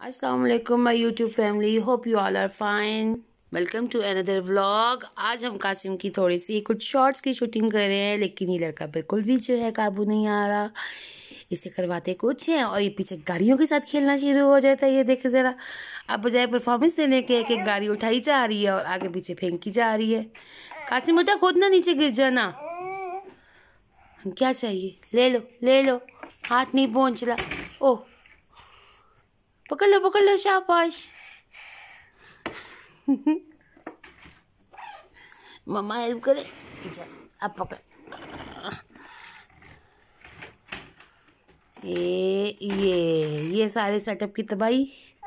अस्सलाम वालेकुम my YouTube family, hope you all are fine. Welcome to another vlog. आज हम कासिम की थोड़ी सी कुछ शॉर्ट्स की शूटिंग कर रहे हैं, लेकिन ये लड़का बिल्कुल भी जो है काबू नहीं आ रहा। इसे करवाते कुछ हैं और ये पीछे गाड़ियों के साथ खेलना शुरू हो जाता है। ये देखे ज़रा, अब बजाय परफॉर्मेंस देने के एक गाड़ी उठाई जा रही है और आगे पीछे फेंकी जा रही है। कासिम बेटा खुद ना नीचे गिर जाना। क्या चाहिए? ले लो ले लो, हाथ नहीं पहुँच रहा। ओह, पकड़ लो, शाबाश। मम्मा हेल्प करे। चल अब पकड़। ये सारे सेटअप की तबाही।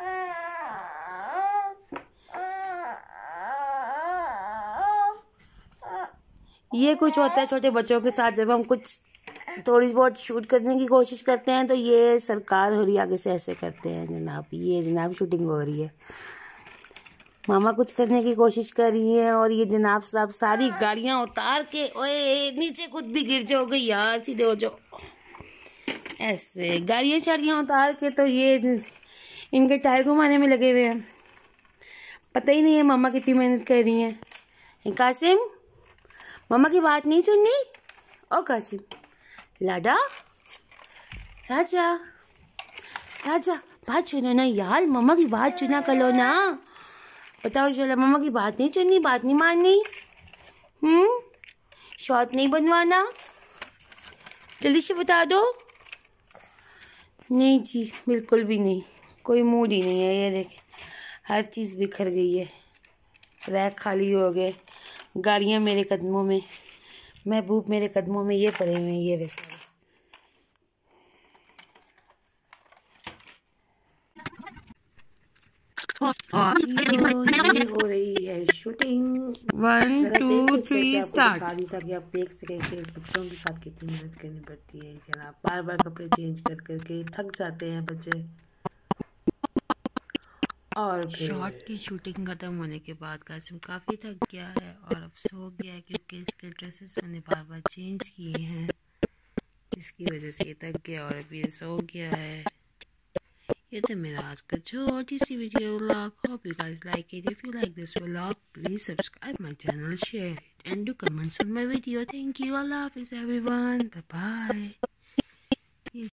ये कुछ होता है छोटे बच्चों के साथ, जब हम कुछ थोड़ी बहुत शूट करने की कोशिश करते हैं तो ये सरकार हो रही आगे से ऐसे करते हैं। जनाब ये जनाब शूटिंग हो रही है, मामा कुछ करने की कोशिश कर रही है और ये जनाब साहब सारी गाड़ियां उतार के, ओए नीचे खुद भी गिर जाओगे यार, सीधे हो जाओ। ऐसे गाड़ियां शाड़ियां उतार के तो ये इनके टायर घुमाने में लगे हुए हैं। पता ही नहीं है मामा कितनी मेहनत कर रही हैं। कासिम, मामा की बात नहीं सुननी। ओ कासिम लाडा, राजा राजा बात सुनो ना यार, मामा की बात सुना करो ना। बताओ चलो, मामा की बात नहीं सुननी, बात नहीं माननी। शॉट नहीं बनवाना, जल्दी से बता दो। नहीं जी, बिल्कुल भी नहीं, कोई मूड ही नहीं है। ये देखे हर चीज़ बिखर गई है, रैक खाली हो गए, गाड़ियाँ मेरे कदमों में, महबूब मेरे कदमों में ये पड़े हुए हैं। ये वैसे हो रही है शूटिंग। 1 2 3 स्टार्ट। ताकि आप देख सकें कि बच्चों के साथ कितनी मेहनत करनी पड़ती है। जनाब बार बार कपड़े चेंज कर करके थक जाते हैं बच्चे। और शॉट की शूटिंग खत्म होने के बाद कासिम काफ़ी थक गया है और अब सो गया है, क्योंकि इसके ड्रेसेस मैंने बार बार चेंज किए हैं, इसकी वजह से ये थक गया और अब ये सो गया है। ये तो मेरा आज का छोटी सी video vlog. Hope you guys like it. If you like this vlog, please subscribe my channel, share it and do comments on my video. Thank you. Allah Hafiz everyone. Bye bye.